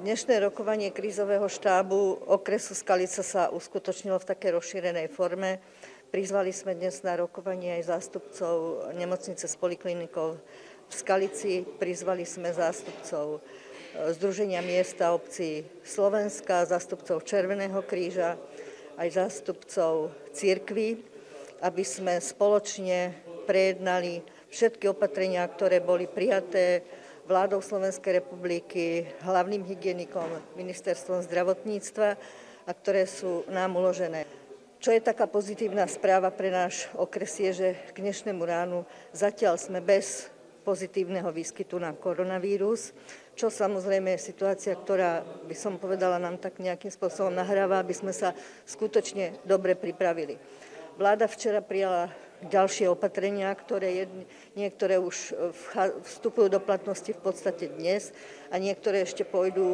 Dnešné rokovanie krízového štábu okresu Skalica sa uskutočnilo v takej rozšírenej forme. Prizvali sme dnes na rokovanie aj zástupcov nemocnice s poliklinikou v Skalici, prizvali sme zástupcov Združenia miest a obcí Slovenska, zástupcov Červeného kríža, aj zástupcov cirkví, aby sme spoločne prejednali všetky opatrenia, ktoré boli prijaté vládou Slovenskej republiky, hlavným hygienikom, ministerstvom zdravotníctva a ktoré sú nám uložené. Čo je taká pozitívna správa pre náš okres je, že k dnešnému ránu zatiaľ sme bez pozitívneho výskytu na koronavírus, čo samozrejme je situácia, ktorá, by som povedala, nám tak nejakým spôsobom nahráva, aby sme sa skutočne dobre pripravili. Vláda včera prijala ďalšie opatrenia, ktoré niektoré už vstupujú do platnosti v podstate dnes a niektoré ešte pôjdu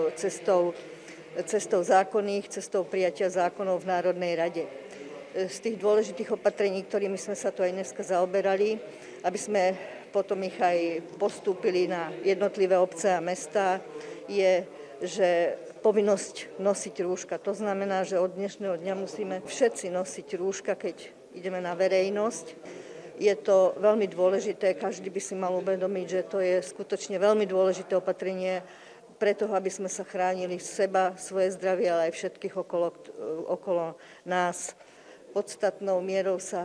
cestou zákonných, cestou prijatia zákonov v Národnej rade. Z tých dôležitých opatrení, ktorými sme sa tu aj dneska zaoberali, aby sme potom ich aj postúpili na jednotlivé obce a mestá, je, že povinnosť nosiť rúška. To znamená, že od dnešného dňa musíme všetci nosiť rúška, keď ideme na verejnosť. Je to veľmi dôležité, každý by si mal uvedomiť, že to je skutočne veľmi dôležité opatrenie pre toho, aby sme sa chránili seba, svoje zdravie, ale aj všetkých okolo nás. Podstatnou mierou sa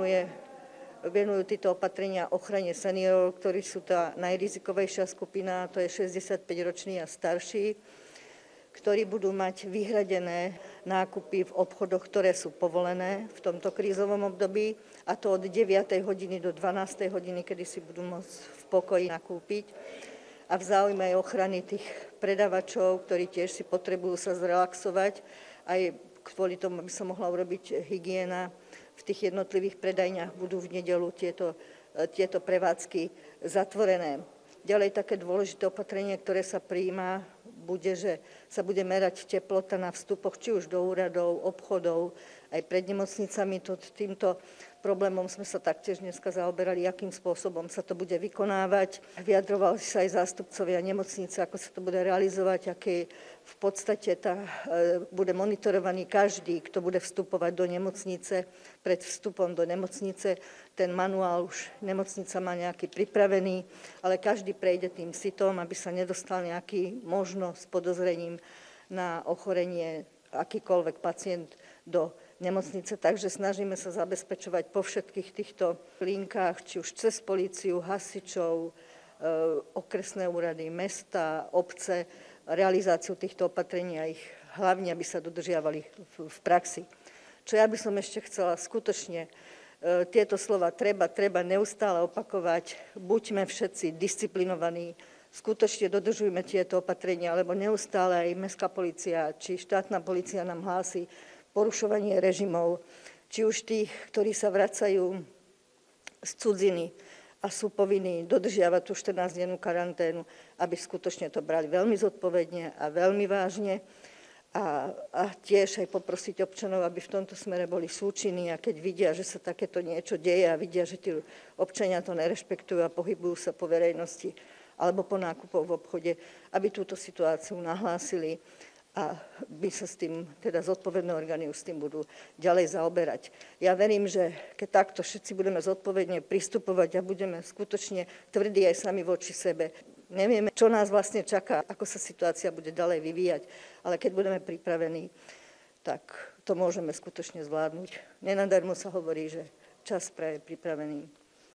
venujú títo opatrenia ochrane seniorov, ktorí sú tá najrizikovejšia skupina, to je 65-roční a starší, ktorí budú mať vyhradené nákupy v obchodoch, ktoré sú povolené v tomto krízovom období, a to od 9. hodiny do 12. hodiny, kedy si budú môcť v pokoji nakúpiť. A v záujme aj ochrany tých predavačov, ktorí tiež si potrebujú sa zrelaxovať, aj kvôli tomu, aby sa mohla urobiť hygiena v tých jednotlivých predajniach, budú v nedeľu tieto prevádzky zatvorené. Ďalej také dôležité opatrenie, ktoré sa prijíma, bude, že sa bude merať teplota na vstupoch, či už do úradov, obchodov, aj pred nemocnicami. Týmto problémom sme sa taktiež dneska zaoberali, akým spôsobom sa to bude vykonávať. Vyjadrovali sa aj zástupcovia nemocnice, ako sa to bude realizovať, aký v podstate bude monitorovaný každý, kto bude vstupovať do nemocnice. Pred vstupom do nemocnice ten manuál už nemocnica má nejaký pripravený, ale každý prejde tým sitom, aby sa nedostal nejaký možno s podozrením na ochorenie akýkoľvek pacient do nemocnice. Takže snažíme sa zabezpečovať po všetkých týchto linkách, či už cez políciu, hasičov, okresné úrady, mesta, obce, realizáciu týchto opatrení a ich hlavne, aby sa dodržiavali v praxi. Čo ja by som ešte chcela skutočne tieto slova treba neustále opakovať. Buďme všetci disciplinovaní, skutočne dodržujme tieto opatrenia, lebo neustále aj mestská polícia či štátna polícia nám hlási porušovanie režimov, či už tých, ktorí sa vracajú z cudziny a sú povinní dodržiavať tú 14-dennú karanténu, aby skutočne to brali veľmi zodpovedne a veľmi vážne. A tiež aj poprosiť občanov, aby v tomto smere boli súčinní, a keď vidia, že sa takéto niečo deje a vidia, že tí občania to nerešpektujú a pohybujú sa po verejnosti alebo po nákupoch v obchode, aby túto situáciu nahlásili a by sa s tým, teda zodpovedné orgány už s tým budú ďalej zaoberať. Ja verím, že keď takto všetci budeme zodpovedne pristupovať a budeme skutočne tvrdí aj sami voči sebe, nevieme, čo nás vlastne čaká, ako sa situácia bude ďalej vyvíjať, ale keď budeme pripravení, tak to môžeme skutočne zvládnuť. Nenadarmo sa hovorí, že čas praje pripravený.